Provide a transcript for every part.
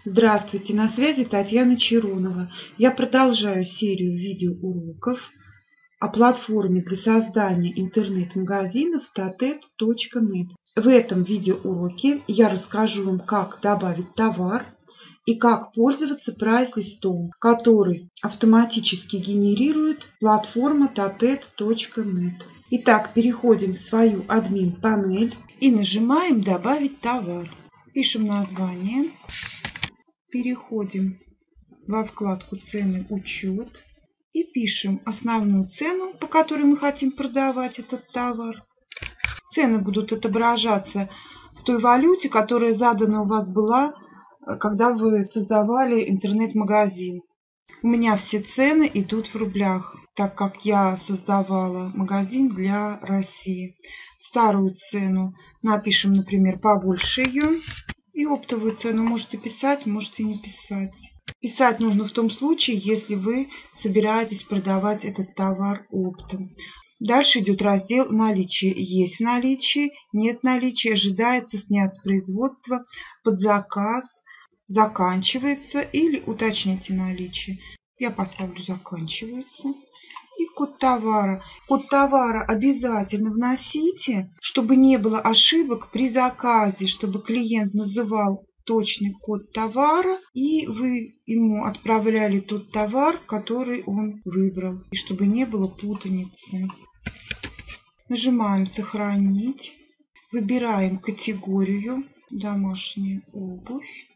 Здравствуйте, на связи Татьяна Чарунова. Я продолжаю серию видеоуроков о платформе для создания интернет-магазинов tatet.net. В этом видеоуроке я расскажу вам, как добавить товар и как пользоваться прайс-листом, который автоматически генерирует платформа tatet.net. Итак, переходим в свою админ-панель и нажимаем «Добавить товар». Пишем название. Переходим во вкладку «Цены, учет» и пишем основную цену, по которой мы хотим продавать этот товар. Цены будут отображаться в той валюте, которая задана у вас была, когда вы создавали интернет-магазин. У меня все цены идут в рублях, так как я создавала магазин для России. Старую цену напишем, например, побольше ее. И оптовую цену можете писать, можете не писать. Писать нужно в том случае, если вы собираетесь продавать этот товар оптом. Дальше идет раздел «Наличие». Есть в наличии, нет наличия, ожидается, снят с производства, под заказ, заканчивается или уточните наличие. Я поставлю «Заканчивается». И код товара. Код товара обязательно вносите, чтобы не было ошибок при заказе, чтобы клиент называл точный код товара, и вы ему отправляли тот товар, который он выбрал, и чтобы не было путаницы. Нажимаем «Сохранить». Выбираем категорию «Домашняя обувь».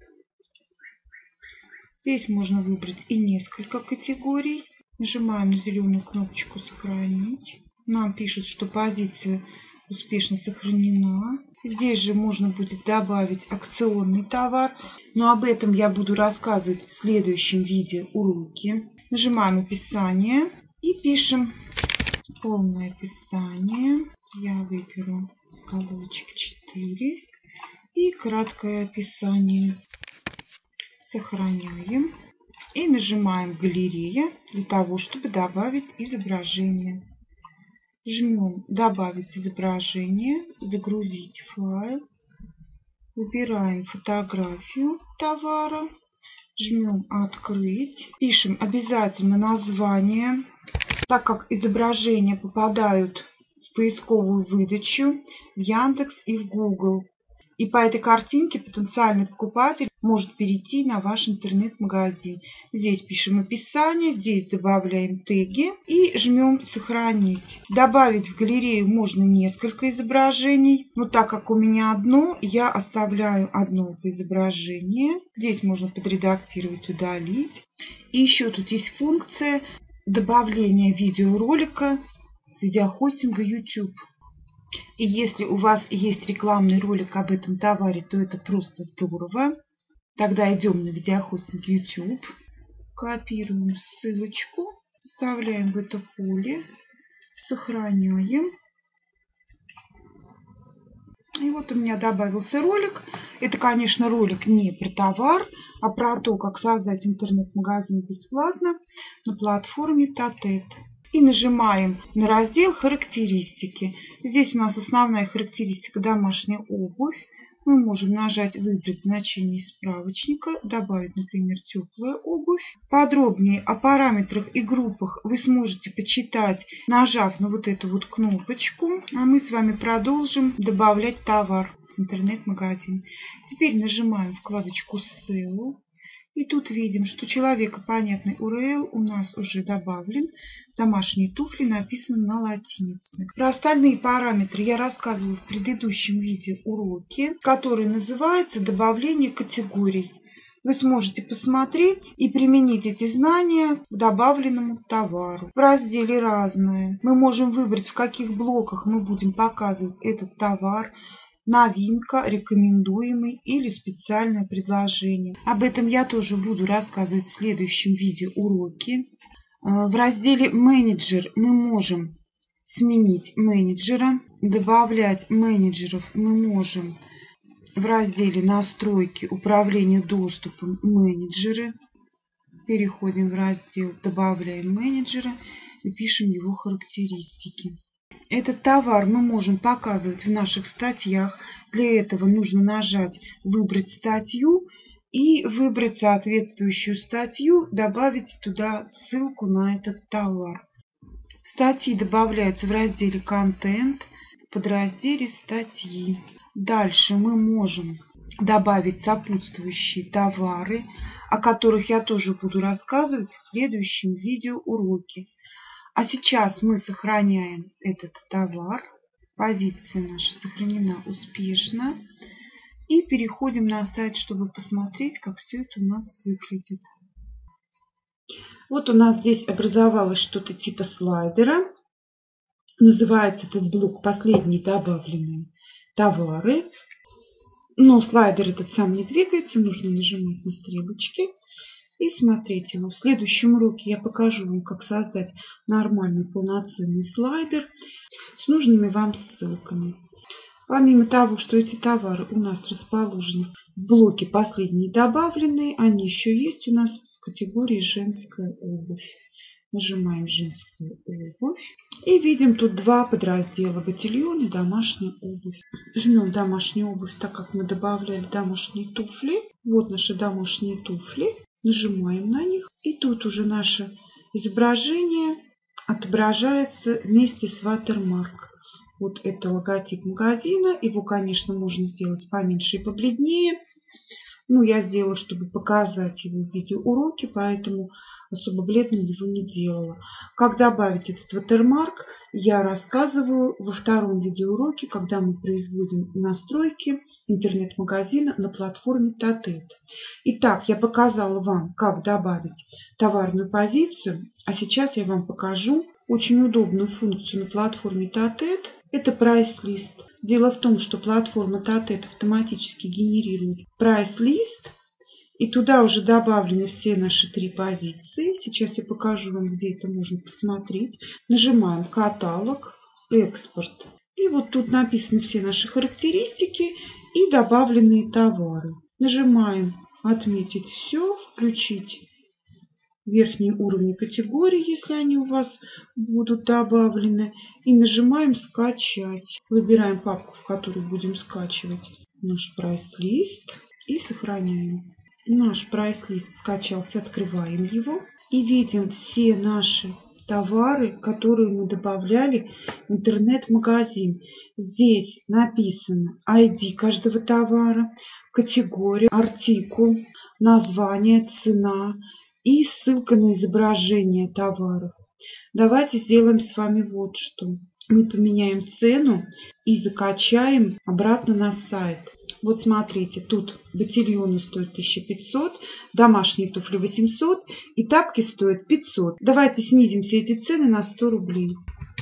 Здесь можно выбрать и несколько категорий. Нажимаем на зеленую кнопочку «Сохранить». Нам пишут, что позиция успешно сохранена. Здесь же можно будет добавить акционный товар, но об этом я буду рассказывать в следующем видеоуроке. Нажимаем «Описание» и пишем полное описание. Я выберу заголовочек 4 и краткое описание. Сохраняем. И нажимаем «Галерея» для того, чтобы добавить изображение. Жмем «Добавить изображение», «Загрузить файл». Выбираем фотографию товара. Жмем «Открыть». Пишем обязательно название, так как изображения попадают в поисковую выдачу в Яндекс и в Google. И по этой картинке потенциальный покупатель может перейти на ваш интернет-магазин. Здесь пишем описание, здесь добавляем теги и жмем «Сохранить». Добавить в галерею можно несколько изображений, но так как у меня одно, я оставляю одно это изображение. Здесь можно подредактировать, удалить. И еще тут есть функция добавления видеоролика с видеохостинга YouTube. И если у вас есть рекламный ролик об этом товаре, то это просто здорово. Тогда идем на видеохостинг YouTube, копируем ссылочку, вставляем в это поле, сохраняем. И вот у меня добавился ролик. Это, конечно, ролик не про товар, а про то, как создать интернет-магазин бесплатно на платформе Tatet. И нажимаем на раздел «Характеристики». Здесь у нас основная характеристика «Домашняя обувь». Мы можем нажать «Выбрать значение из справочника», добавить, например, «Теплая обувь». Подробнее о параметрах и группах вы сможете почитать, нажав на вот эту вот кнопочку. А мы с вами продолжим добавлять товар в интернет-магазин. Теперь нажимаем вкладочку SEO. И тут видим, что человекопонятный URL у нас уже добавлен. Домашние туфли написано на латинице. Про остальные параметры я рассказывала в предыдущем видеоуроке, который называется «Добавление категорий». Вы сможете посмотреть и применить эти знания к добавленному товару. В разделе «Разное» мы можем выбрать, в каких блоках мы будем показывать этот товар. Новинка, рекомендуемый или специальное предложение. Об этом я тоже буду рассказывать в следующем видеоуроке. В разделе «Менеджер» мы можем сменить менеджера. Добавлять менеджеров мы можем в разделе «Настройки управления доступом менеджеры». Переходим в раздел «Добавляем менеджера» и пишем его характеристики. Этот товар мы можем показывать в наших статьях. Для этого нужно нажать «Выбрать статью» и выбрать соответствующую статью, добавить туда ссылку на этот товар. Статьи добавляются в разделе «Контент», в подразделе «Статьи». Дальше мы можем добавить сопутствующие товары, о которых я тоже буду рассказывать в следующем видеоуроке. А сейчас мы сохраняем этот товар. Позиция наша сохранена успешно. И переходим на сайт, чтобы посмотреть, как все это у нас выглядит. Вот у нас здесь образовалось что-то типа слайдера. Называется этот блок «Последние добавленные товары». Но слайдер этот сам не двигается, нужно нажимать на стрелочки и смотреть его. В следующем уроке я покажу вам, как создать нормальный полноценный слайдер с нужными вам ссылками. Помимо того, что эти товары у нас расположены в блоке «Последние добавленные», они еще есть у нас в категории «Женская обувь». Нажимаем «Женская обувь» и видим тут два подраздела: ботильон и домашняя обувь. Жмем «Домашняя обувь», так как мы добавляли домашние туфли. Вот наши домашние туфли. Нажимаем на них, и тут уже наше изображение отображается вместе с watermark. Вот это логотип магазина. Его, конечно, можно сделать поменьше и побледнее. Но я сделала, чтобы показать его в видеоуроке, поэтому особо бледным его не делала. Как добавить этот watermark, я рассказываю во втором видеоуроке, когда мы производим настройки интернет-магазина на платформе Tatet. Итак, я показала вам, как добавить товарную позицию, а сейчас я вам покажу очень удобную функцию на платформе Tatet. Это прайс-лист. Дело в том, что платформа Tatet автоматически генерирует прайс-лист, и туда уже добавлены все наши три позиции. Сейчас я покажу вам, где это можно посмотреть. Нажимаем «Каталог», «Экспорт». И вот тут написаны все наши характеристики и добавленные товары. Нажимаем «Отметить все», «Включить верхние уровни категории», если они у вас будут добавлены, и нажимаем «Скачать». Выбираем папку, в которую будем скачивать наш прайс-лист, и сохраняем. Наш прайс-лист скачался, открываем его и видим все наши товары, которые мы добавляли в интернет-магазин. Здесь написано ID каждого товара, категория, артикул, название, цена и ссылка на изображение товаров. Давайте сделаем с вами вот что. Мы поменяем цену и закачаем обратно на сайт. Вот смотрите, тут ботильоны стоят 1500, домашние туфли 800 и тапки стоят 500. Давайте снизим все эти цены на 100 рублей.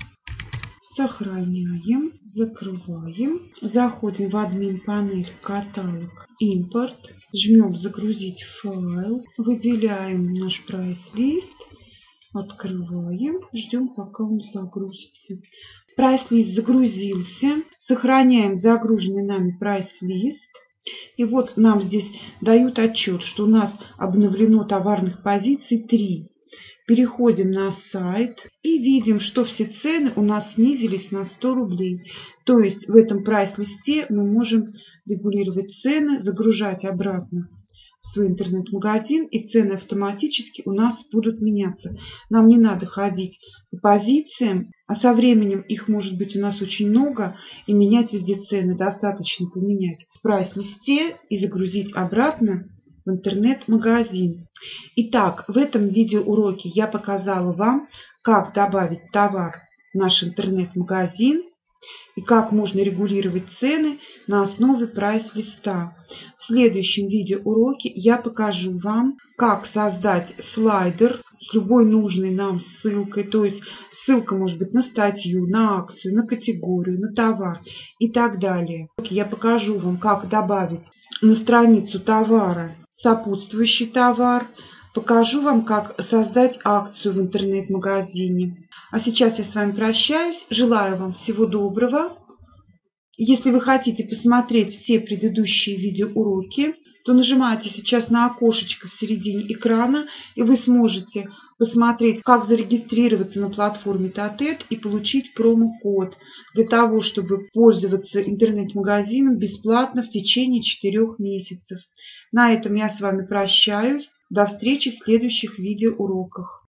Сохраняем, закрываем. Заходим в админ панель, каталог, импорт. Жмем «Загрузить файл». Выделяем наш прайс-лист. Открываем. Ждем, пока он загрузится. Прайс-лист загрузился. Сохраняем загруженный нами прайс-лист. И вот нам здесь дают отчет, что у нас обновлено товарных позиций 3. Переходим на сайт и видим, что все цены у нас снизились на 100 рублей. То есть в этом прайс-листе мы можем регулировать цены, загружать обратно в свой интернет-магазин, и цены автоматически у нас будут меняться. Нам не надо ходить по позициям, а со временем их может быть у нас очень много, и менять везде цены. Достаточно поменять в прайс-листе и загрузить обратно в интернет-магазин. Итак, в этом видеоуроке я показала вам, как добавить товар в наш интернет-магазин и как можно регулировать цены на основе прайс-листа. В следующем видеоуроке я покажу вам, как создать слайдер с любой нужной нам ссылкой. То есть ссылка может быть на статью, на акцию, на категорию, на товар и так далее. Я покажу вам, как добавить на страницу товара сопутствующий товар. Покажу вам, как создать акцию в интернет-магазине. А сейчас я с вами прощаюсь. Желаю вам всего доброго. Если вы хотите посмотреть все предыдущие видеоуроки, то нажимаете сейчас на окошечко в середине экрана, и вы сможете посмотреть, как зарегистрироваться на платформе Татет и получить промокод для того, чтобы пользоваться интернет-магазином бесплатно в течение 4 месяцев. На этом я с вами прощаюсь. До встречи в следующих видеоуроках.